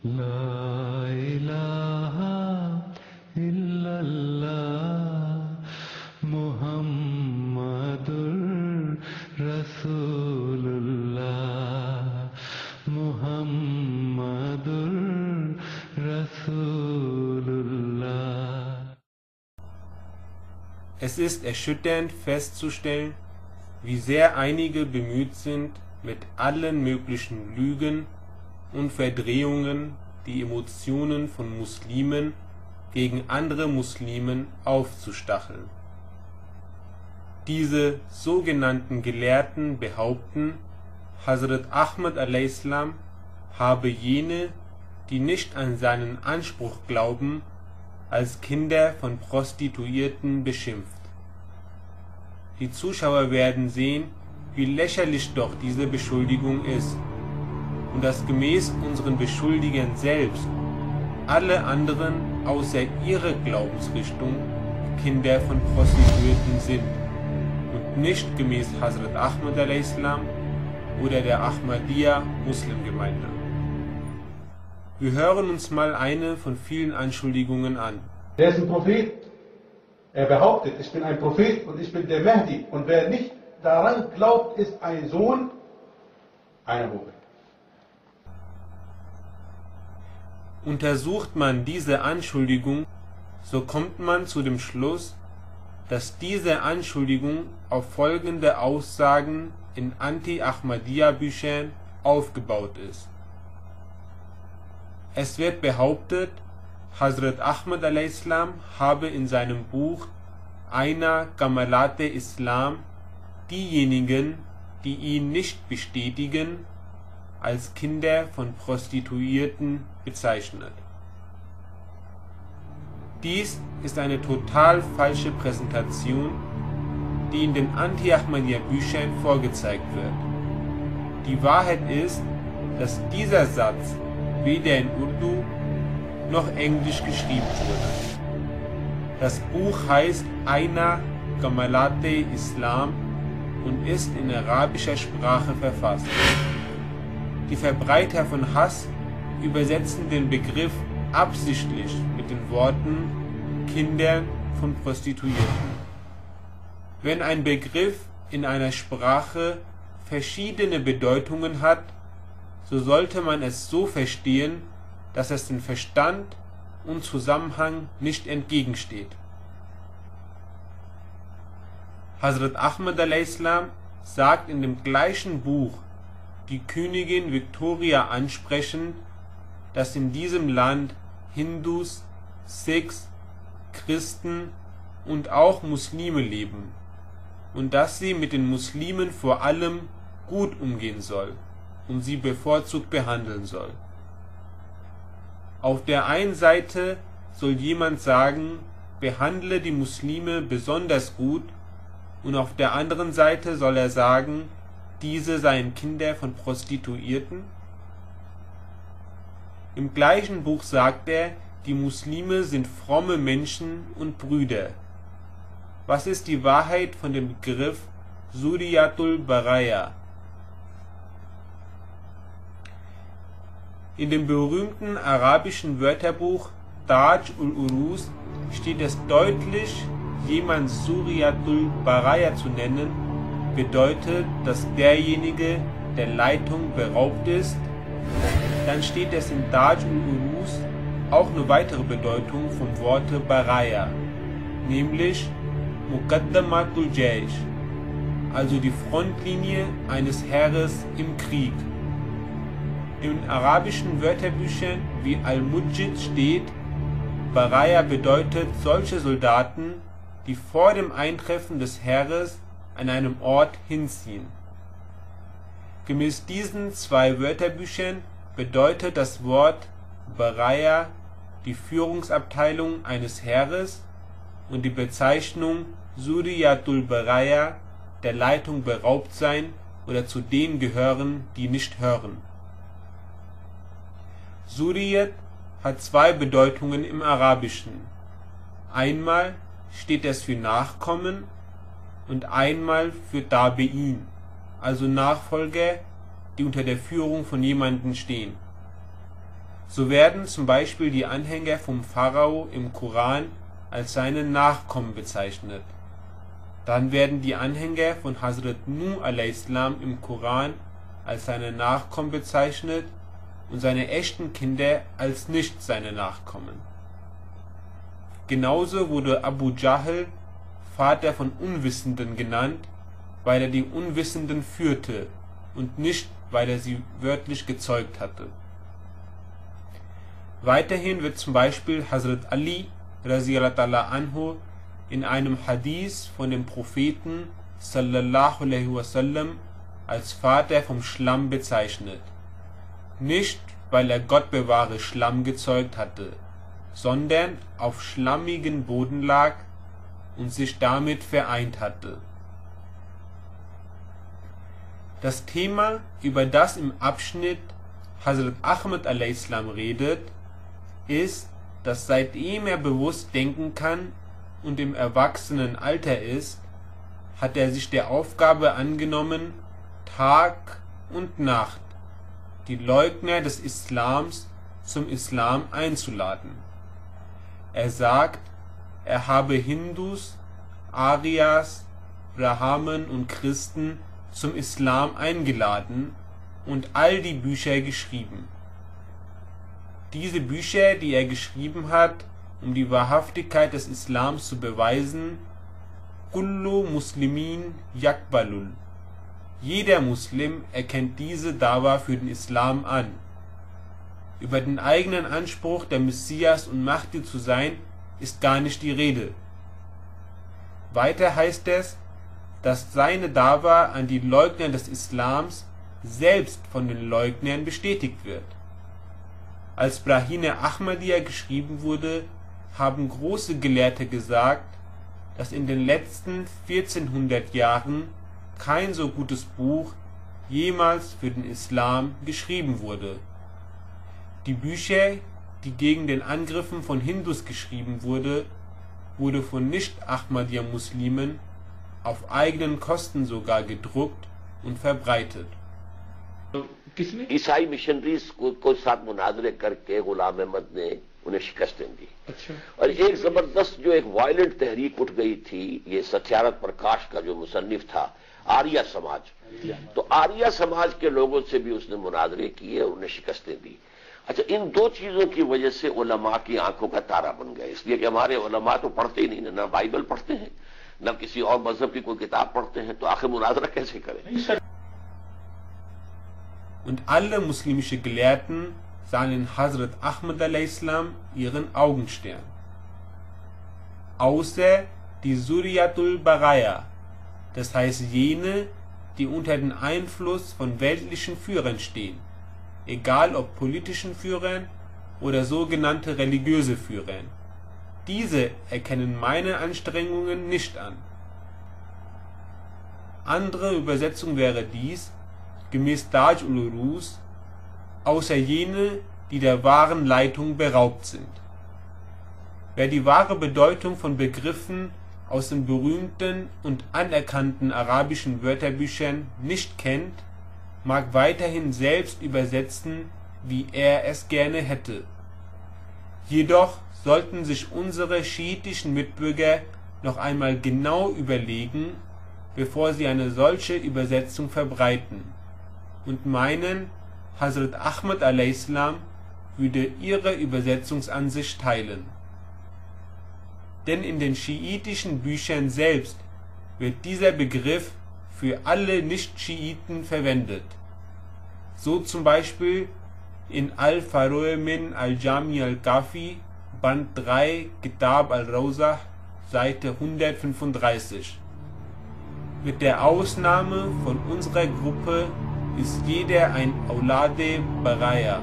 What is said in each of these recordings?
La ilaha illallah Muhammadur Rasulullah Muhammadur Rasulullah. Es ist erschütternd festzustellen, wie sehr einige bemüht sind, mit allen möglichen Lügen und Verdrehungen die Emotionen von Muslimen gegen andere Muslimen aufzustacheln. Diese sogenannten Gelehrten behaupten, Hazrat Ahmad a.s. habe jene, die nicht an seinen Anspruch glauben, als Kinder von Prostituierten beschimpft. Die Zuschauer werden sehen, wie lächerlich doch diese Beschuldigung ist und dass gemäß unseren Beschuldigern selbst alle anderen außer ihrer Glaubensrichtung Kinder von Prostituierten sind und nicht gemäß Hazrat Ahmad a.s. oder der Ahmadiyya Muslimgemeinde. Wir hören uns mal eine von vielen Anschuldigungen an. Der ist ein Prophet. Er behauptet, ich bin ein Prophet und ich bin der Mahdi. Und wer nicht daran glaubt, ist ein Sohn einer Hure. Untersucht man diese Anschuldigung, so kommt man zu dem Schluss, dass diese Anschuldigung auf folgende Aussagen in Anti-Ahmadiyya-Büchern aufgebaut ist. Es wird behauptet, Hazrat Ahmad a.s. habe in seinem Buch Aina Kamalat Islam diejenigen, die ihn nicht bestätigen, als Kinder von Prostituierten bezeichnet. Dies ist eine total falsche Präsentation, die in den Anti-Ahmadiyya-Büchern vorgezeigt wird. Die Wahrheit ist, dass dieser Satz weder in Urdu noch Englisch geschrieben wurde. Das Buch heißt Aina Kamalat Islam und ist in arabischer Sprache verfasst. Die Verbreiter von Hass übersetzen den Begriff absichtlich mit den Worten Kindern von Prostituierten. Wenn ein Begriff in einer Sprache verschiedene Bedeutungen hat, so sollte man es so verstehen, dass es den Verstand und Zusammenhang nicht entgegensteht. Hazrat Ahmad a.s. sagt in dem gleichen Buch die Königin Victoria ansprechend, dass in diesem Land Hindus, Sikhs, Christen und auch Muslime leben und dass sie mit den Muslimen vor allem gut umgehen soll und sie bevorzugt behandeln soll. Auf der einen Seite soll jemand sagen, behandle die Muslime besonders gut, und auf der anderen Seite soll er sagen, diese seien Kinder von Prostituierten. Im gleichen Buch sagt er, die Muslime sind fromme Menschen und Brüder. Was ist die Wahrheit von dem Begriff Suriyatul Baraya? In dem berühmten arabischen Wörterbuch Taj ul-Urus steht es deutlich, jemand Suriyatul Baraya zu nennen, bedeutet, dass derjenige der Leitung beraubt ist. Dann steht es in Taj ul-Urus auch eine weitere Bedeutung vom Worte Baraya, nämlich Muqaddamatul Jaysh, also die Frontlinie eines Heeres im Krieg. In arabischen Wörterbüchern wie Al-Mujid steht, Baraya bedeutet solche Soldaten, die vor dem Eintreffen des Heeres an einem Ort hinziehen. Gemäß diesen zwei Wörterbüchern bedeutet das Wort Baraya die Führungsabteilung eines Heeres und die Bezeichnung Suriyatul Baraya der Leitung beraubt sein oder zu denen gehören, die nicht hören. Suriyat hat zwei Bedeutungen im Arabischen. Einmal steht es für Nachkommen und einmal für Tabi'in, also Nachfolger, die unter der Führung von jemandem stehen. So werden zum Beispiel die Anhänger vom Pharao im Koran als seine Nachkommen bezeichnet. Dann werden die Anhänger von Hazrat Nuh a.s. im Koran als seine Nachkommen bezeichnet und seine echten Kinder als nicht seine Nachkommen. Genauso wurde Abu Jahl Vater von Unwissenden genannt, weil er die Unwissenden führte und nicht, weil er sie wörtlich gezeugt hatte. Weiterhin wird zum Beispiel Hazrat Ali radhiyallahu anhu in einem Hadith von dem Propheten sallallahu alaihi wasallam als Vater vom Schlamm bezeichnet. Nicht, weil er Gott bewahre Schlamm gezeugt hatte, sondern auf schlammigen Boden lag und sich damit vereint hatte. Das Thema, über das im Abschnitt Hazrat Ahmad a.s. redet, ist, dass seitdem er bewusst denken kann und im Erwachsenenalter ist, hat er sich der Aufgabe angenommen, Tag und Nacht die Leugner des Islams zum Islam einzuladen. Er sagt, er habe Hindus, Arias, Brahmen und Christen zum Islam eingeladen und all die Bücher geschrieben. Diese Bücher, die er geschrieben hat, um die Wahrhaftigkeit des Islams zu beweisen, Kullu Muslimin Yakbalul. Jeder Muslim erkennt diese Dawa für den Islam an. Über den eigenen Anspruch, der Messias und Mahdi zu sein, ist gar nicht die Rede. Weiter heißt es, dass seine Dawa an die Leugner des Islams selbst von den Leugnern bestätigt wird. Als Brahine Ahmadiyya geschrieben wurde, haben große Gelehrte gesagt, dass in den letzten 1400 Jahren kein so gutes Buch jemals für den Islam geschrieben wurde. Die Bücher, die gegen den Angriffen von Hindus geschrieben wurde von Nicht-Ahmadiyya-Muslimen auf eigenen Kosten sogar gedruckt und verbreitet. ईसाई missionaries को साथ मुनाजरे करके गुलाम अहमद ने उन्हें शिकस्तें दी। और एक जबरदस्त जो एक वायलेंट तहरीक उठ गई थी, ये सत्यारथ प्रकाश का जो मुसन्निफ था, आर्या समाज, तो आर्या समाज के लोगों से भी उसने मुनाजरे किए और उन्हें शिकस्तें दी। अच्छा, इन दो चीजों की वजह से उलमा की आंखों का तारा बन गया, इसलिए कि हमारे उलमा तो पढ़ते ही नहीं, ना बाइबल पढ़ते हैं, ना किसी और मजहब की कोई किताब पढ़ते हैं, तो आखिर मुनाजरा कैसे करें? Und alle muslimische Gelehrten sahen in Hazrat Ahmad a.s. ihren Augenstern. Außer die Suriyatul Baraya, das heißt jene, die unter den Einfluss von weltlichen Führern stehen, egal ob politischen Führern oder sogenannte religiöse Führern. Diese erkennen meine Anstrengungen nicht an. Andere Übersetzung wäre dies, gemäß Taj ul-Urus, außer jene, die der wahren Leitung beraubt sind. Wer die wahre Bedeutung von Begriffen aus den berühmten und anerkannten arabischen Wörterbüchern nicht kennt, mag weiterhin selbst übersetzen, wie er es gerne hätte. Jedoch sollten sich unsere schiitischen Mitbürger noch einmal genau überlegen, bevor sie eine solche Übersetzung verbreiten und meinen, Hazrat Ahmad a.s. würde ihre Übersetzungsansicht teilen. Denn in den schiitischen Büchern selbst wird dieser Begriff für alle Nicht-Schiiten verwendet. So zum Beispiel in Al-Faruq min al-Jami al-Kafi, Band 3, Kitab al-Rawzah, Seite 135. Mit der Ausnahme von unserer Gruppe ist jeder ein Aulade Baraya.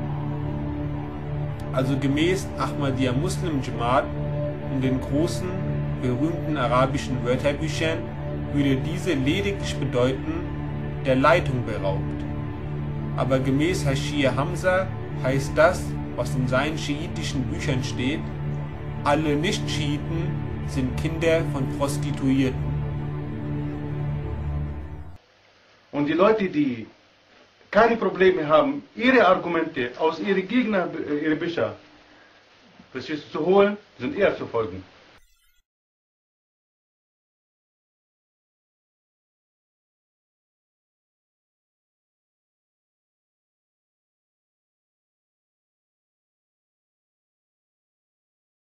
Also gemäß Ahmadiyya Muslim Jamaat und den großen, berühmten arabischen Wörterbüchern würde diese lediglich bedeuten, der Leitung beraubt. Aber gemäß Hashir Hamza heißt das, was in seinen schiitischen Büchern steht, alle Nicht-Schiiten sind Kinder von Prostituierten. Und die Leute, die keine Probleme haben, ihre Argumente aus ihren Gegnern, ihre Bücher, verstehst du, zu holen, sind eher zu folgen.